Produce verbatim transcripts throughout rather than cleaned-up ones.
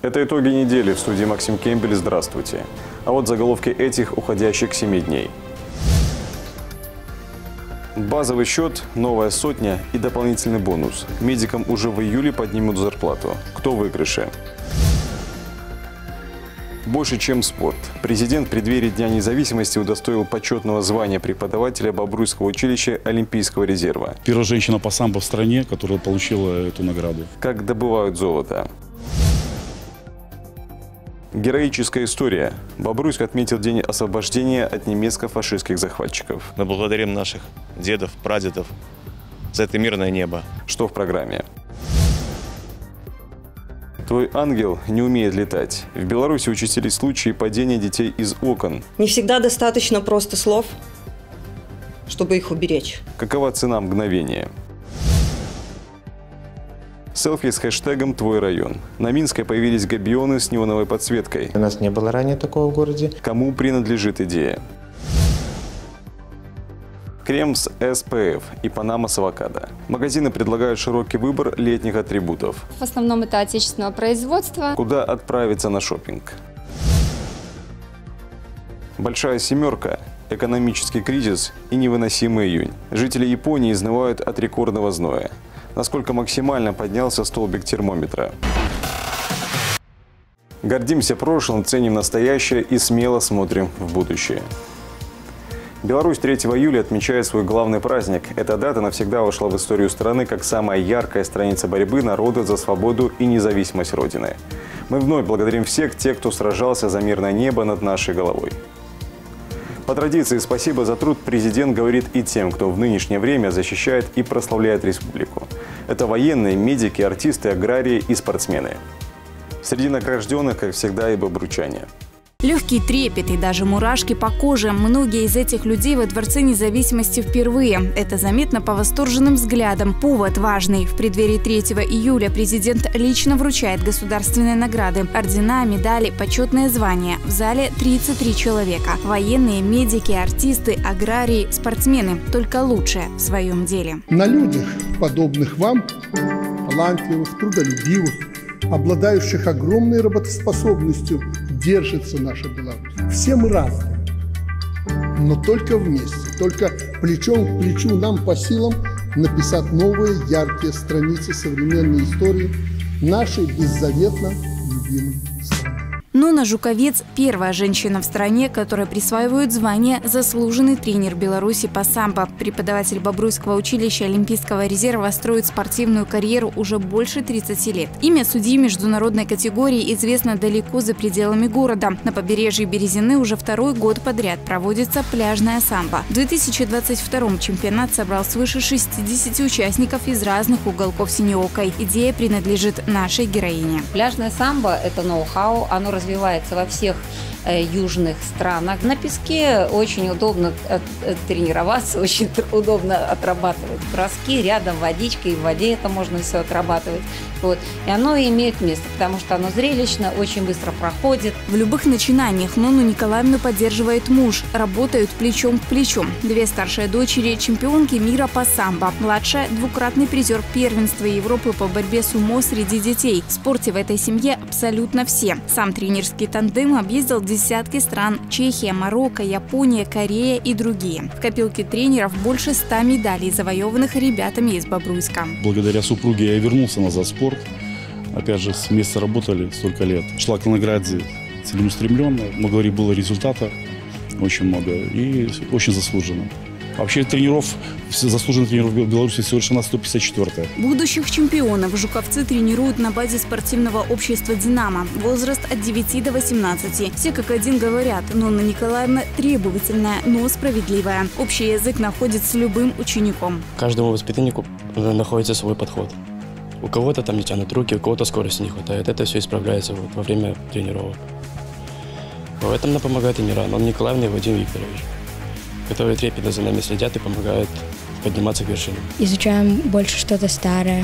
Это итоги недели. В студии Максим Кембель. Здравствуйте. А вот заголовки этих уходящих семи дней. Базовый счет, новая сотня и дополнительный бонус. Медикам уже в июле поднимут зарплату. Кто в выигрыше? Больше, чем спорт. Президент в преддверии Дня независимости удостоил почетного звания преподавателя Бобруйского училища Олимпийского резерва. Первая женщина по самбо в стране, которая получила эту награду. Как добывают золото. Героическая история. Бобруйск отметил день освобождения от немецко-фашистских захватчиков. Мы благодарим наших дедов, прадедов за это мирное небо. Что в программе? Твой ангел не умеет летать. В Беларуси участились случаи падения детей из окон. Не всегда достаточно просто слов, чтобы их уберечь. Какова цена мгновения? Селфи с хэштегом «Твой район». На Минской появились габионы с неоновой подсветкой. У нас не было ранее такого в городе. Кому принадлежит идея? Крем с эс пэ эф и панама с авокадо. Магазины предлагают широкий выбор летних атрибутов. В основном это отечественного производства. Куда отправиться на шопинг? Большая семерка, экономический кризис и невыносимый июнь. Жители Японии изнывают от рекордного зноя. Насколько максимально поднялся столбик термометра. Гордимся прошлым, ценим настоящее и смело смотрим в будущее. Беларусь третьего июля отмечает свой главный праздник. Эта дата навсегда вошла в историю страны как самая яркая страница борьбы народа за свободу и независимость Родины. Мы вновь благодарим всех тех, кто сражался за мирное небо над нашей головой. По традиции, спасибо за труд президент говорит и тем, кто в нынешнее время защищает и прославляет республику. Это военные, медики, артисты, аграрии и спортсмены. Среди награжденных, как всегда, и бобручане. Легкий трепет и даже мурашки по коже. Многие из этих людей во Дворце независимости впервые. Это заметно по восторженным взглядам. Повод важный. В преддверии третьего июля президент лично вручает государственные награды. Ордена, медали, почетные звания. В зале тридцать три человека. Военные, медики, артисты, аграрии, спортсмены. Только лучшие в своем деле. На людях, подобных вам, талантливых, трудолюбивых, обладающих огромной работоспособностью, держится наша Беларусь. Все мы разные, но только вместе, только плечом к плечу нам по силам написать новые яркие страницы современной истории нашей беззаветно любимой страны. Нона Жуковец – первая женщина в стране, которая присваивает звание «Заслуженный тренер Беларуси по самбо». Преподаватель Бобруйского училища Олимпийского резерва строит спортивную карьеру уже больше тридцати лет. Имя судьи международной категории известно далеко за пределами города. На побережье Березины уже второй год подряд проводится пляжная самбо. В две тысячи двадцать втором чемпионат собрал свыше шестидесяти участников из разных уголков Синеокой. Идея принадлежит нашей героине. Пляжная самбо – это ноу-хау, оно развивается во всех э, южных странах. На песке очень удобно от, от, тренироваться, очень удобно отрабатывать броски, рядом водичка, и в воде это можно все отрабатывать. Вот. И оно имеет место, потому что оно зрелищно, очень быстро проходит. В любых начинаниях Нону Николаевну поддерживает муж. Работают плечом к плечу. Две старшие дочери – чемпионки мира по самбо. Младшая – двукратный призер первенства Европы по борьбе сумо среди детей. В спорте в этой семье абсолютно все. Сам тренерский тандем объездил десятки стран – Чехия, Марокко, Япония, Корея и другие. В копилке тренеров больше ста медалей, завоеванных ребятами из Бобруйска. Благодаря супруге я вернулся назад в спорт. Опять же, вместе работали столько лет. Шла к награде целеустремленно. Много говорить было результата, очень много и очень заслуженно. Вообще тренеров, заслуженных тренеров в Беларуси совершенно сто пятьдесят четвёртая. Будущих чемпионов жуковцы тренируют на базе спортивного общества «Динамо». Возраст от девяти до восемнадцати. Все как один говорят, Нонна Николаевна требовательная, но справедливая. Общий язык находит с любым учеником. Каждому воспитаннику находится свой подход. У кого-то там не тянут руки, у кого-то скорости не хватает. Это все исправляется вот во время тренировок. В этом нам помогает тренера Нонна Николаевна и Вадим Викторович, которые трепетно за нами следят и помогают подниматься к вершинам. Изучаем больше что-то старое,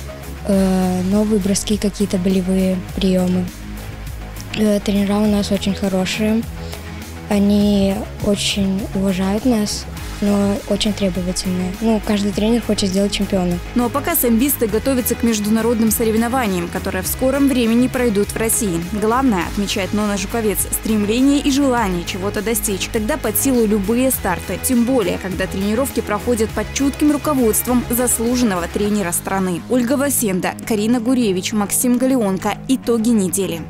э, новые броски, какие-то болевые приемы. Э, тренера у нас очень хорошие, они очень уважают нас но очень требовательные. Ну, каждый тренер хочет сделать чемпиона. Ну а пока самбисты готовятся к международным соревнованиям, которые в скором времени пройдут в России. Главное, отмечает Нона Жуковец, стремление и желание чего-то достичь. Тогда под силу любые старты. Тем более, когда тренировки проходят под чутким руководством заслуженного тренера страны. Ольга Васенда, Карина Гуревич, Максим Галеонко. Итоги недели.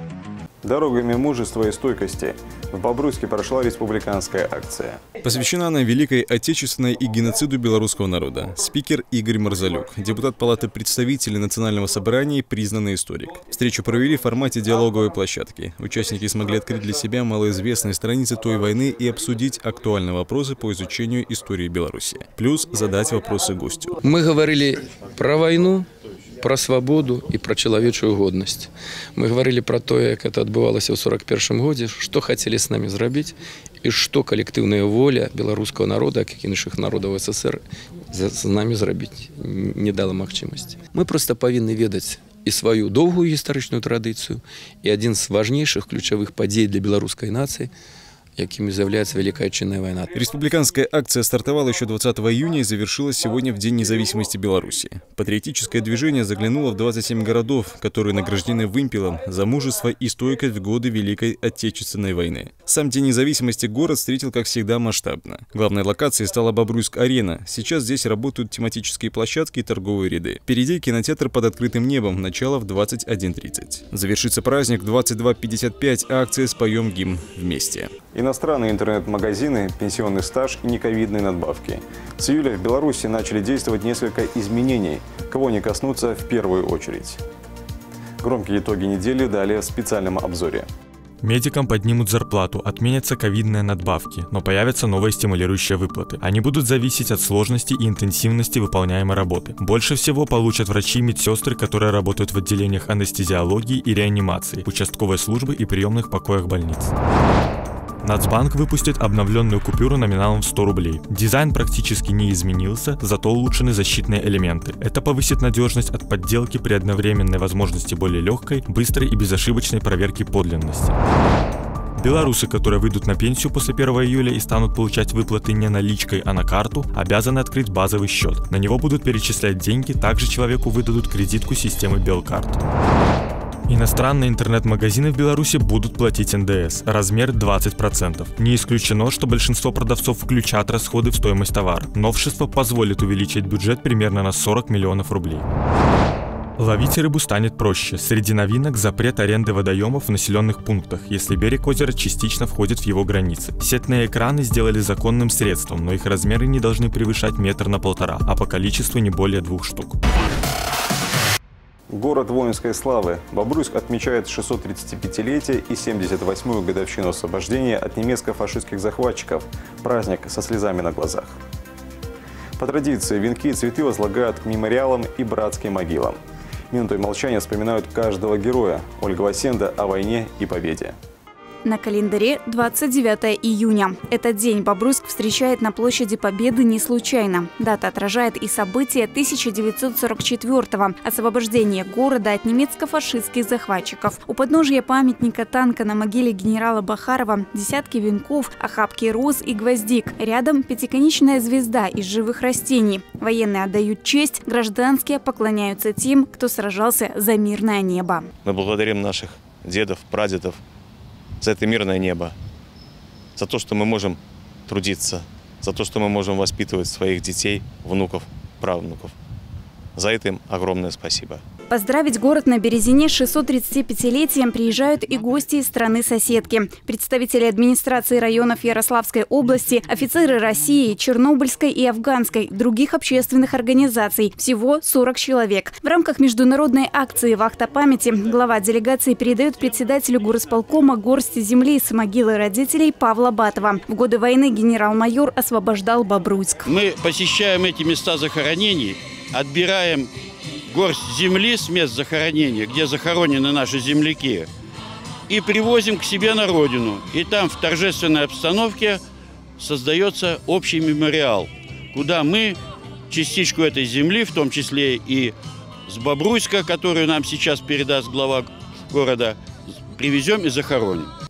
Дорогами мужества и стойкости в Бобруйске прошла республиканская акция. Посвящена она Великой Отечественной и геноциду белорусского народа. Спикер Игорь Марзалюк, депутат Палаты представителей Национального собрания и признанный историк. Встречу провели в формате диалоговой площадки. Участники смогли открыть для себя малоизвестные страницы той войны и обсудить актуальные вопросы по изучению истории Беларуси. Плюс задать вопросы гостю. Мы говорили про войну, про свободу и про человечую годность. Мы говорили про то, как это адбывалася ў сорок першым годзе, што хацелі з намі зрабіць і што калектыўная воля беларускага народа, як і іншых народаў СССР, з намі зрабіць не дала магчымасці. Мы проста павінны ведаць і сваю доўгую гістарычную традыцыю, і адзін з важнейшых ключавых падзей для беларускай нацыі, яким является Великая Отечественная война. Республиканская акция стартовала еще двадцатого июня и завершилась сегодня в День независимости Беларуси. Патриотическое движение заглянуло в двадцать семь городов, которые награждены вымпелом за мужество и стойкость в годы Великой Отечественной войны. Сам День независимости город встретил, как всегда, масштабно. Главной локацией стала Бобруйск-арена. Сейчас здесь работают тематические площадки и торговые ряды. Впереди кинотеатр под открытым небом, начало в двадцать один тридцать. Завершится праздник в двадцать два пятьдесят пять, а акция «Споем гимн вместе». Иностранные интернет-магазины, пенсионный стаж и нековидные надбавки. С июля в Беларуси начали действовать несколько изменений. Кого они коснутся в первую очередь? Громкие итоги недели далее в специальном обзоре. Медикам поднимут зарплату, отменятся ковидные надбавки, но появятся новые стимулирующие выплаты. Они будут зависеть от сложности и интенсивности выполняемой работы. Больше всего получат врачи и медсестры, которые работают в отделениях анестезиологии и реанимации, участковой службы и приемных покоях больниц. Нацбанк выпустит обновленную купюру номиналом в сто рублей. Дизайн практически не изменился, зато улучшены защитные элементы. Это повысит надежность от подделки при одновременной возможности более легкой, быстрой и безошибочной проверки подлинности. Белорусы, которые выйдут на пенсию после первого июля и станут получать выплаты не наличкой, а на карту, обязаны открыть базовый счет. На него будут перечислять деньги, также человеку выдадут кредитку системы Белкарт. Иностранные интернет-магазины в Беларуси будут платить эн дэ эс. Размер двадцать процентов. Не исключено, что большинство продавцов включат расходы в стоимость товара. Новшество позволит увеличить бюджет примерно на сорок миллионов рублей. Ловить рыбу станет проще. Среди новинок запрет аренды водоемов в населенных пунктах, если берег озера частично входит в его границы. Сетные экраны сделали законным средством, но их размеры не должны превышать метр на полтора, а по количеству не более двух штук. Город воинской славы. Бобруйск отмечает шестьсот тридцатипятилетие и семьдесят восьмую годовщину освобождения от немецко-фашистских захватчиков. Праздник со слезами на глазах. По традиции венки и цветы возлагают к мемориалам и братским могилам. Минутой молчания вспоминают каждого героя. Ольга Васенда о войне и победе. На календаре двадцать девятое июня. Этот день Бобруйск встречает на площади Победы не случайно. Дата отражает и события тысяча девятьсот сорок четвёртого – освобождение города от немецко-фашистских захватчиков. У подножия памятника танка на могиле генерала Бахарова десятки венков, охапки роз и гвоздик. Рядом пятиконечная звезда из живых растений. Военные отдают честь, гражданские поклоняются тем, кто сражался за мирное небо. Мы благодарим наших дедов, прадедов за это мирное небо, за то, что мы можем трудиться, за то, что мы можем воспитывать своих детей, внуков, правнуков. За это им огромное спасибо. Поздравить город на Березине с шестьсот-тридцатипятилетием приезжают и гости из страны-соседки. Представители администрации районов Ярославской области, офицеры России, Чернобыльской и Афганской, других общественных организаций. Всего сорок человек. В рамках международной акции «Вахта памяти» глава делегации передает председателю горосполкома горсть земли с могилы родителей Павла Батова. В годы войны генерал-майор освобождал Бобруйск. Мы посещаем эти места захоронений, отбираем горсть земли с мест захоронения, где захоронены наши земляки, и привозим к себе на родину. И там в торжественной обстановке создается общий мемориал, куда мы частичку этой земли, в том числе и с Бобруйска, которую нам сейчас передаст глава города, привезем и захороним.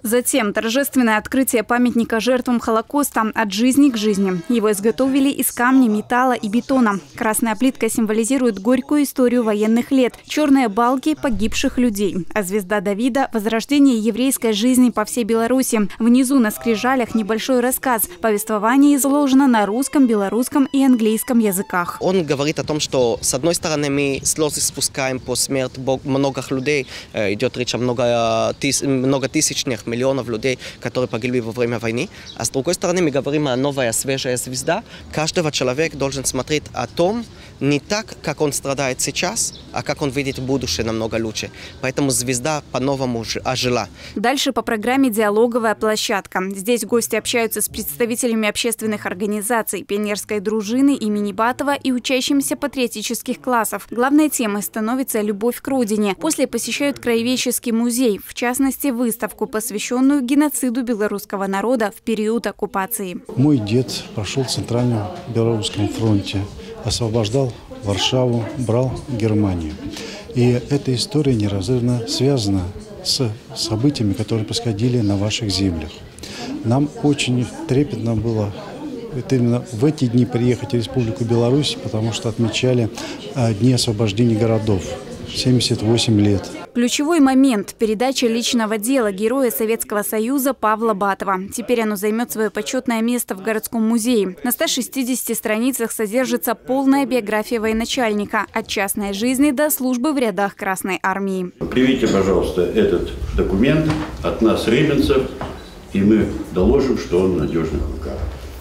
Затем торжественное открытие памятника жертвам Холокоста «От жизни к жизни». Его изготовили из камня, металла и бетона. Красная плитка символизирует горькую историю военных лет, черные балки погибших людей, а звезда Давида – возрождение еврейской жизни по всей Беларуси. Внизу на скрижалях небольшой рассказ. Повествование изложено на русском, белорусском и английском языках. Он говорит о том, что с одной стороны мы слезы спускаем по смерти многих людей, идет речь о много, тыс, многотысячных миллионов людей, которые погибли во время войны, а с другой стороны мы говорим о новая свежая звезда. Каждого человека должен смотреть о том, не так, как он страдает сейчас, а как он видит будущее намного лучше. Поэтому звезда по-новому ожила. Дальше по программе диалоговая площадка. Здесь гости общаются с представителями общественных организаций, пионерской дружины имени Батова и учащимися патриотических классов. Главной темой становится любовь к родине. После посещают краеведческий музей, в частности, выставку, посвященную геноциду белорусского народа в период оккупации. Мой дед прошел в Центральном Белорусском фронте, освобождал Варшаву, брал Германию. И эта история неразрывно связана с событиями, которые происходили на ваших землях. Нам очень трепетно было именно в эти дни приехать в Республику Беларусь, потому что отмечали дни освобождения городов. семьдесят восемь лет. Ключевой момент – передача личного дела героя Советского Союза Павла Батова. Теперь оно займет свое почетное место в городском музее. На ста шестидесяти страницах содержится полная биография военачальника – от частной жизни до службы в рядах Красной Армии. Примите, пожалуйста, этот документ от нас, рыбинцев, и мы доложим, что он в надежных руках.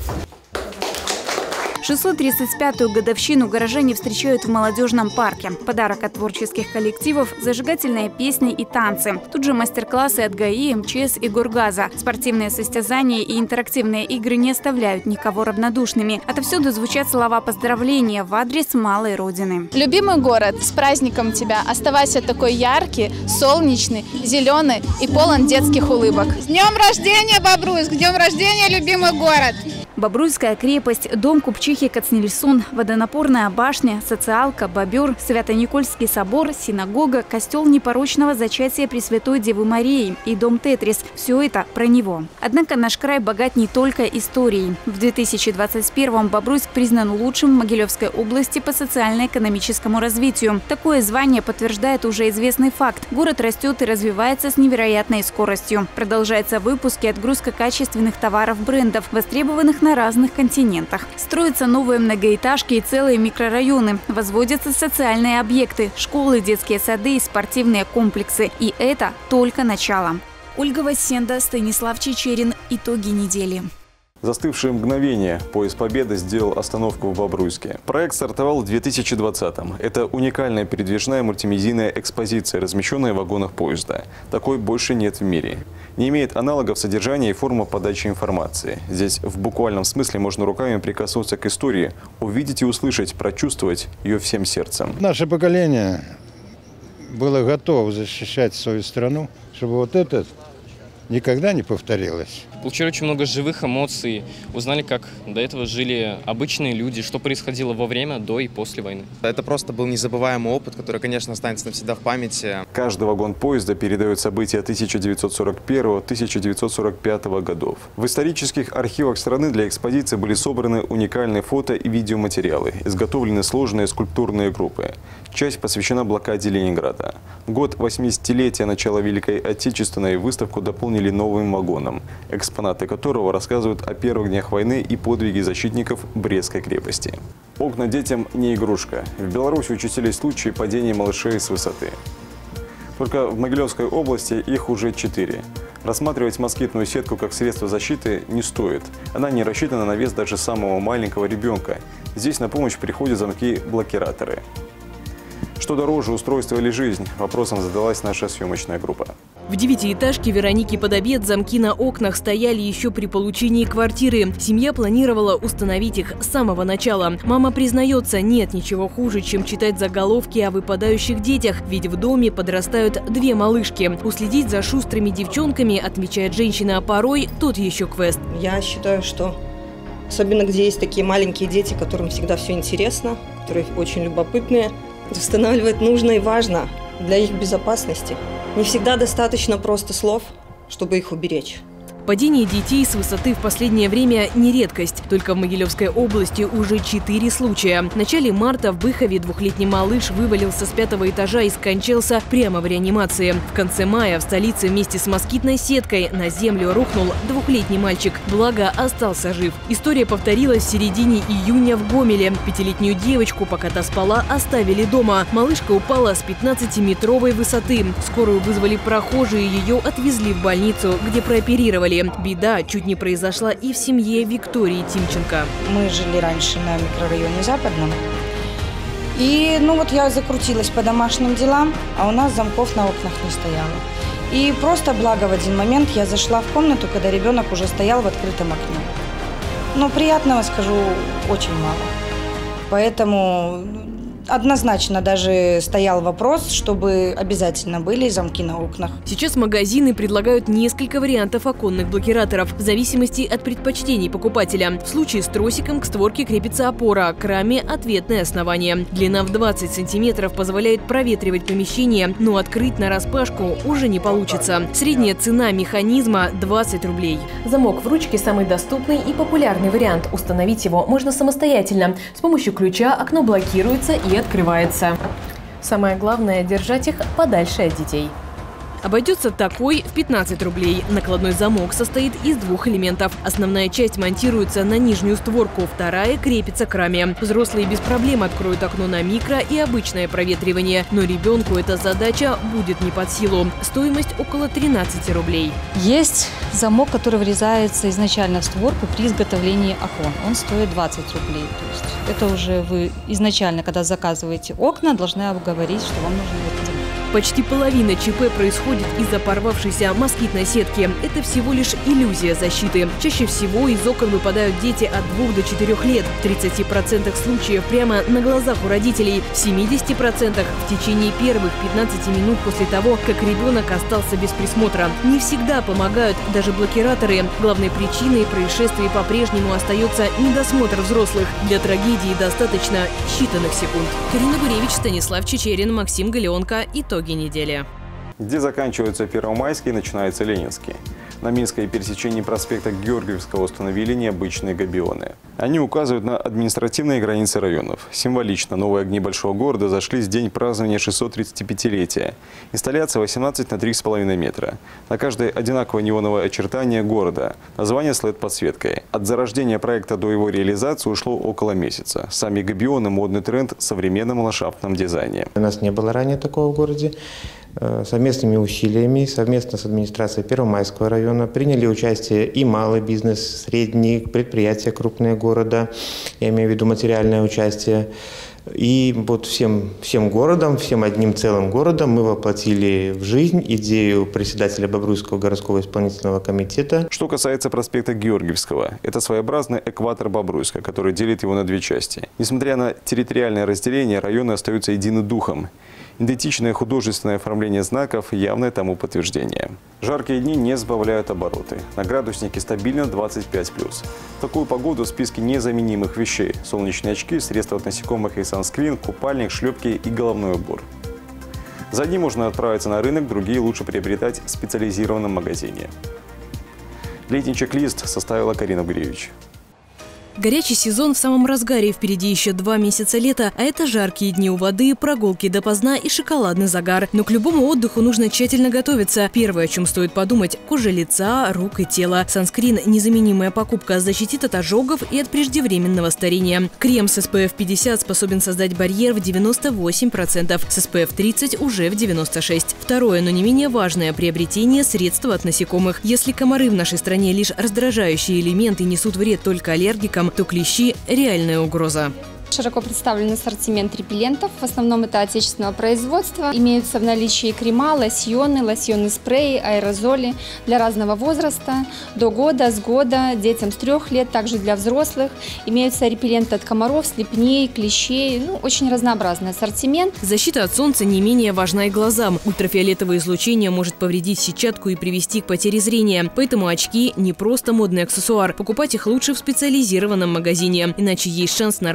шестьсот тридцать пятую годовщину горожане встречают в молодежном парке. Подарок от творческих коллективов – зажигательные песни и танцы. Тут же мастер-классы от ГАИ, МЧС и Горгаза. Спортивные состязания и интерактивные игры не оставляют никого равнодушными. Отовсюду звучат слова поздравления в адрес малой родины. Любимый город, с праздником тебя! Оставайся такой яркий, солнечный, зеленый и полон детских улыбок. С днем рождения, Бобруйск! С днем рождения, любимый город! Бобруйская крепость, дом купчихи Кацнельсон, водонапорная башня, социалка, бобер, Свято-Никольский собор, синагога, костел непорочного зачатия Пресвятой Девы Марии и дом Тетрис – все это про него. Однако наш край богат не только историей. В две тысячи двадцать первом Бобруйск признан лучшим в Могилевской области по социально-экономическому развитию. Такое звание подтверждает уже известный факт. Город растет и развивается с невероятной скоростью. Продолжается выпуск и отгрузка качественных товаров брендов, востребованных на разных континентах. Строятся новые многоэтажки и целые микрорайоны. Возводятся социальные объекты, школы, детские сады и спортивные комплексы. И это только начало. Ольга Васенда, Станислав Чечерин. Итоги недели. Застывшие мгновения. Поезд Победы сделал остановку в Бобруйске. Проект стартовал в две тысячи двадцатом. Это уникальная передвижная мультимедийная экспозиция, размещенная в вагонах поезда. Такой больше нет в мире. Не имеет аналогов содержания и формы подачи информации. Здесь в буквальном смысле можно руками прикоснуться к истории, увидеть и услышать, прочувствовать ее всем сердцем. Наше поколение было готово защищать свою страну, чтобы вот это никогда не повторилось. Получили очень много живых эмоций, узнали, как до этого жили обычные люди, что происходило во время, до и после войны. Это просто был незабываемый опыт, который, конечно, останется навсегда в памяти. Каждый вагон поезда передает события тысяча девятьсот сорок первого — тысяча девятьсот сорок пятого годов. В исторических архивах страны для экспозиции были собраны уникальные фото и видеоматериалы, изготовлены сложные скульптурные группы. Часть посвящена блокаде Ленинграда. Год восьмидесятилетия начала Великой Отечественной выставку дополнили новым вагоном, экспонаты которого рассказывают о первых днях войны и подвиге защитников Брестской крепости. Окна детям не игрушка. В Беларуси участились случаи падения малышей с высоты. Только в Могилевской области их уже четыре. Рассматривать москитную сетку как средство защиты не стоит. Она не рассчитана на вес даже самого маленького ребенка. Здесь на помощь приходят замки-блокираторы. Что дороже, устройство или жизнь? Вопросом задалась наша съемочная группа. В девятиэтажке Вероники Подобед замки на окнах стояли еще при получении квартиры. Семья планировала установить их с самого начала. Мама признается, нет ничего хуже, чем читать заголовки о выпадающих детях, ведь в доме подрастают две малышки. Уследить за шустрыми девчонками, отмечает женщина, порой тот еще квест. Я считаю, что особенно где есть такие маленькие дети, которым всегда все интересно, которые очень любопытные, устанавливать нужно и важно для их безопасности. Не всегда достаточно просто слов, чтобы их уберечь. Падение детей с высоты в последнее время не редкость. Только в Могилевской области уже четыре случая. В начале марта в Быхове двухлетний малыш вывалился с пятого этажа и скончался прямо в реанимации. В конце мая в столице вместе с москитной сеткой на землю рухнул двухлетний мальчик. Благо, остался жив. История повторилась в середине июня в Гомеле. Пятилетнюю девочку, пока та спала, оставили дома. Малышка упала с пятнадцатиметровой высоты. Скорую вызвали прохожие, ее отвезли в больницу, где прооперировали. Беда чуть не произошла и в семье Виктории Тимченко. Мы жили раньше на микрорайоне Западном. И ну вот я закрутилась по домашним делам, а у нас замков на окнах не стояло. И просто благо в один момент я зашла в комнату, когда ребенок уже стоял в открытом окне. Но приятного, скажу, очень мало. Поэтому однозначно даже стоял вопрос, чтобы обязательно были замки на окнах. Сейчас магазины предлагают несколько вариантов оконных блокираторов в зависимости от предпочтений покупателя. В случае с тросиком к створке крепится опора, к раме ответное основание. Длина в двадцать сантиметров позволяет проветривать помещение, но открыть нараспашку уже не получится. Средняя цена механизма – двадцать рублей. Замок в ручке – самый доступный и популярный вариант. Установить его можно самостоятельно. С помощью ключа окно блокируется и открывается. Самое главное – держать их подальше от детей. Обойдется такой в пятнадцать рублей. Накладной замок состоит из двух элементов. Основная часть монтируется на нижнюю створку, вторая крепится к раме. Взрослые без проблем откроют окно на микро и обычное проветривание. Но ребенку эта задача будет не под силу. Стоимость около тринадцати рублей. Есть замок, который врезается изначально в створку при изготовлении окон. Он стоит двадцать рублей. То есть это уже вы изначально, когда заказываете окна, должны обговорить, что вам нужно этот замок. Почти половина ЧП происходит из-за порвавшейся москитной сетки. Это всего лишь иллюзия защиты. Чаще всего из окон выпадают дети от двух до четырёх лет. В тридцати процентах случаев прямо на глазах у родителей. В семидесяти процентах в течение первых пятнадцати минут после того, как ребенок остался без присмотра. Не всегда помогают даже блокираторы. Главной причиной происшествий по-прежнему остается недосмотр взрослых. Для трагедии достаточно считанных секунд. Карина Гуревич, Станислав Чечерин, Максим Галеонко. Итоги недели. Где заканчиваются Первомайский, начинается Ленинский. На Минской пересечении проспекта Георгиевского установили необычные габионы. Они указывают на административные границы районов. Символично новые огни большого города зашли в день празднования шестисот тридцатипятилетия. Инсталляция восемнадцать на три с половиной метра. На каждое одинаковое неоновое очертание города. Название с эл и ди-подсветкой. От зарождения проекта до его реализации ушло около месяца. Сами габионы – модный тренд в современном ландшафтном дизайне. У нас не было ранее такого в городе. Совместными усилиями, совместно с администрацией Первомайского района приняли участие и малый бизнес, средние предприятия, крупные города, я имею в виду материальное участие. И вот всем, всем городом, всем одним целым городом мы воплотили в жизнь идею председателя Бобруйского городского исполнительного комитета. Что касается проспекта Георгиевского, это своеобразный экватор Бобруйска, который делит его на две части. Несмотря на территориальное разделение, районы остаются едины духом. Идентичное художественное оформление знаков – явное тому подтверждение. Жаркие дни не сбавляют обороты. На градуснике стабильно двадцать пять плюс. В такую погоду в списке незаменимых вещей – солнечные очки, средства от насекомых и санскрин, купальник, шлепки и головной убор. За одни можно отправиться на рынок, другие лучше приобретать в специализированном магазине. Летний чек-лист составила Карина Гуревич. Горячий сезон в самом разгаре, впереди еще два месяца лета, а это жаркие дни у воды, прогулки допоздна и шоколадный загар. Но к любому отдыху нужно тщательно готовиться. Первое, о чем стоит подумать – кожа лица, рук и тела. Санскрин – незаменимая покупка, защитит от ожогов и от преждевременного старения. Крем с эс пэ эф пятьдесят способен создать барьер в девяносто восемь процентов, с эс пэ эф тридцать уже в девяносто шесть процентов. Второе, но не менее важное – приобретение средства от насекомых. Если комары в нашей стране лишь раздражающие элементы несут вред только аллергикам, то клещи – реальная угроза. Широко представлен ассортимент репеллентов. В основном это отечественного производства. Имеются в наличии крема, лосьоны, лосьоны спреи, аэрозоли для разного возраста. До года, с года, детям с трех лет, также для взрослых. Имеются репелленты от комаров, слепней, клещей. Ну, очень разнообразный ассортимент. Защита от солнца не менее важна и глазам. Ультрафиолетовое излучение может повредить сетчатку и привести к потере зрения. Поэтому очки – не просто модный аксессуар. Покупать их лучше в специализированном магазине. Иначе есть шанс нарваться на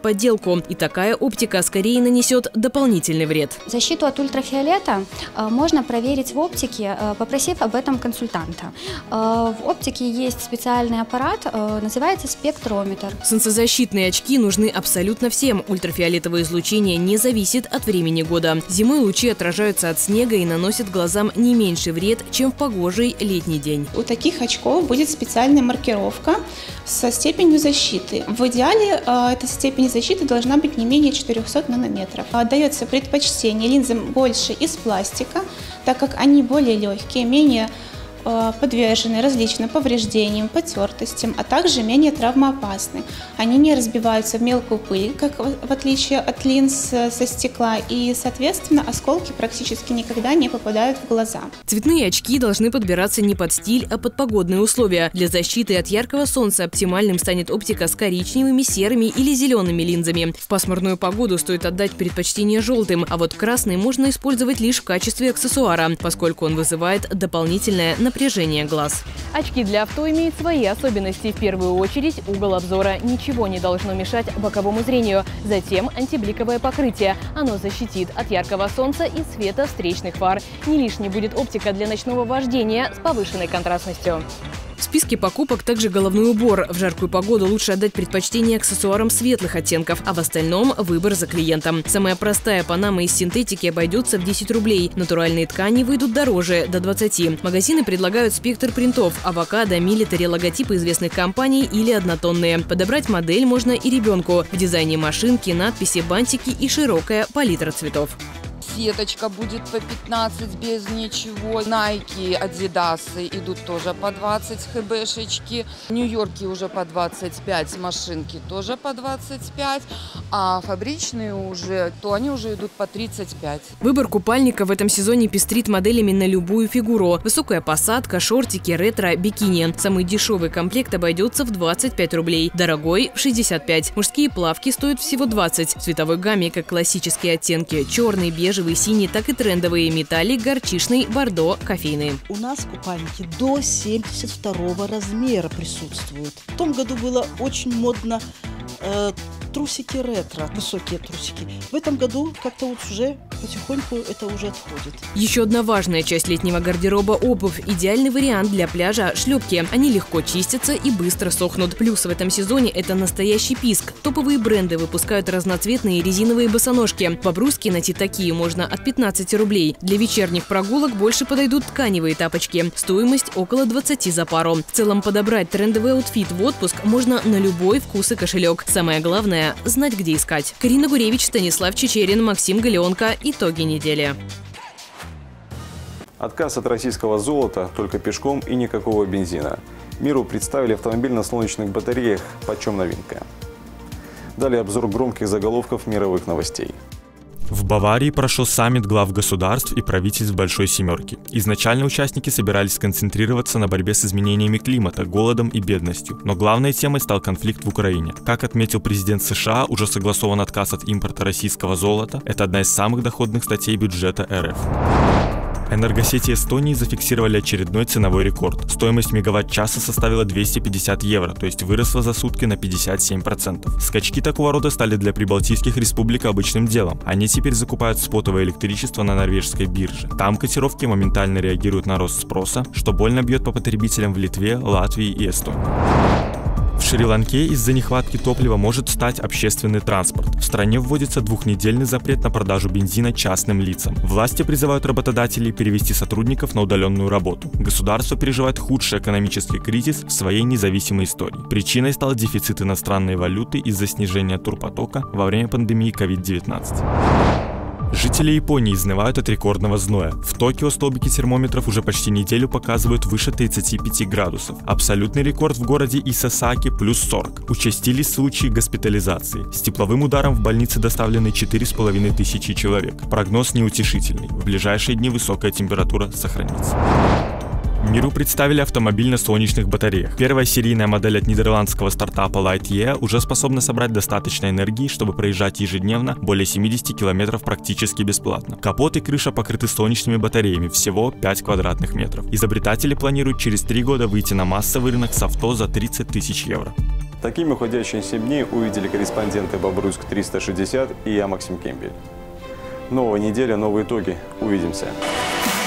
подделку. И такая оптика скорее нанесет дополнительный вред. Защиту от ультрафиолета можно проверить в оптике, попросив об этом консультанта. В оптике есть специальный аппарат, называется спектрометр. Солнцезащитные очки нужны абсолютно всем. Ультрафиолетовое излучение не зависит от времени года. Зимой лучи отражаются от снега и наносят глазам не меньший вред, чем в погожий летний день. У таких очков будет специальная маркировка со степенью защиты. В идеале эта степень защиты должна быть не менее четырёхсот нанометров. Отдается предпочтение линзам больше из пластика, так как они более легкие, менее подвержены различным повреждениям, потертостям, а также менее травмоопасны. Они не разбиваются в мелкую пыль, как в отличие от линз со стекла, и, соответственно, осколки практически никогда не попадают в глаза. Цветные очки должны подбираться не под стиль, а под погодные условия. Для защиты от яркого солнца оптимальным станет оптика с коричневыми, серыми или зелеными линзами. В пасмурную погоду стоит отдать предпочтение желтым, а вот красный можно использовать лишь в качестве аксессуара, поскольку он вызывает дополнительное напряжение. Напряжение глаз. Очки для авто имеют свои особенности. В первую очередь угол обзора. Ничего не должно мешать боковому зрению. Затем антибликовое покрытие. Оно защитит от яркого солнца и света встречных фар. Не лишней будет оптика для ночного вождения с повышенной контрастностью. В списке покупок также головной убор. В жаркую погоду лучше отдать предпочтение аксессуарам светлых оттенков, а в остальном выбор за клиентом. Самая простая панама из синтетики обойдется в десять рублей. Натуральные ткани выйдут дороже, до двадцати. Магазины предлагают спектр принтов – авокадо, милитари, логотипы известных компаний или однотонные. Подобрать модель можно и ребенку. В дизайне машинки, надписи, бантики и широкая палитра цветов. Сеточка будет по пятнадцать без ничего. Найки, Адидасы идут тоже по двадцать, хэбэшечки. Нью-Йорки уже по двадцать пять, машинки тоже по двадцать пять. А фабричные уже, то они уже идут по тридцать пять. Выбор купальника в этом сезоне пестрит моделями на любую фигуру. Высокая посадка, шортики, ретро, бикини. Самый дешевый комплект обойдется в двадцать пять рублей. Дорогой – в шестьдесят пять. Мужские плавки стоят всего двадцать. В цветовой гамме как классические оттенки – черный, бежевый, синий, так и трендовые металлик, горчичный, бордо, кофейный. У нас купальники до семьдесят второго размера присутствуют. В том году было очень модно э, трусики ретро, высокие трусики. В этом году как-то вот уже потихоньку это уже отходит. Еще одна важная часть летнего гардероба – обувь. Идеальный вариант для пляжа – шлепки. Они легко чистятся и быстро сохнут. Плюс в этом сезоне – это настоящий писк. Топовые бренды выпускают разноцветные резиновые босоножки. В Бобруйске найти такие можно от пятнадцати рублей. Для вечерних прогулок больше подойдут тканевые тапочки. Стоимость около двадцати за пару. В целом подобрать трендовый аутфит в отпуск можно на любой вкус и кошелек. Самое главное – знать, где искать. Карина Гуревич, Станислав Чечерин, Максим Галеонко. Итоги недели. Отказ от российского золота, только пешком и никакого бензина. Миру представили автомобиль на солнечных батареях. Почем новинка? Далее обзор громких заголовков мировых новостей. В Баварии прошел саммит глав государств и правительств Большой Семерки. Изначально участники собирались сконцентрироваться на борьбе с изменениями климата, голодом и бедностью. Но главной темой стал конфликт в Украине. Как отметил президент США, уже согласован отказ от импорта российского золота. Это одна из самых доходных статей бюджета эр эф. Энергосети Эстонии зафиксировали очередной ценовой рекорд. Стоимость мегаватт-часа составила двести пятьдесят евро, то есть выросла за сутки на пятьдесят семь процентов. Скачки такого рода стали для прибалтийских республик обычным делом. Они теперь закупают спотовое электричество на норвежской бирже. Там котировки моментально реагируют на рост спроса, что больно бьет по потребителям в Литве, Латвии и Эстонии. В Шри-Ланке из-за нехватки топлива может стать общественный транспорт. В стране вводится двухнедельный запрет на продажу бензина частным лицам. Власти призывают работодателей перевести сотрудников на удаленную работу. Государство переживает худший экономический кризис в своей независимой истории. Причиной стал дефицит иностранной валюты из-за снижения турпотока во время пандемии ковид девятнадцать. Жители Японии изнывают от рекордного зноя. В Токио столбики термометров уже почти неделю показывают выше тридцати пяти градусов. Абсолютный рекорд в городе Исасаки – плюс сорок. Участились случаи госпитализации. С тепловым ударом в больнице доставлены четыре с половиной тысячи человек. Прогноз неутешительный. В ближайшие дни высокая температура сохранится. Миру представили автомобиль на солнечных батареях. Первая серийная модель от нидерландского стартапа Lightyear уже способна собрать достаточно энергии, чтобы проезжать ежедневно более семидесяти километров практически бесплатно. Капот и крыша покрыты солнечными батареями, всего пять квадратных метров. Изобретатели планируют через три года выйти на массовый рынок с авто за тридцать тысяч евро. Такими уходящие семь дней увидели корреспонденты Бобруйск триста шестьдесят и я, Максим Кемпель. Новая неделя, новые итоги. Увидимся.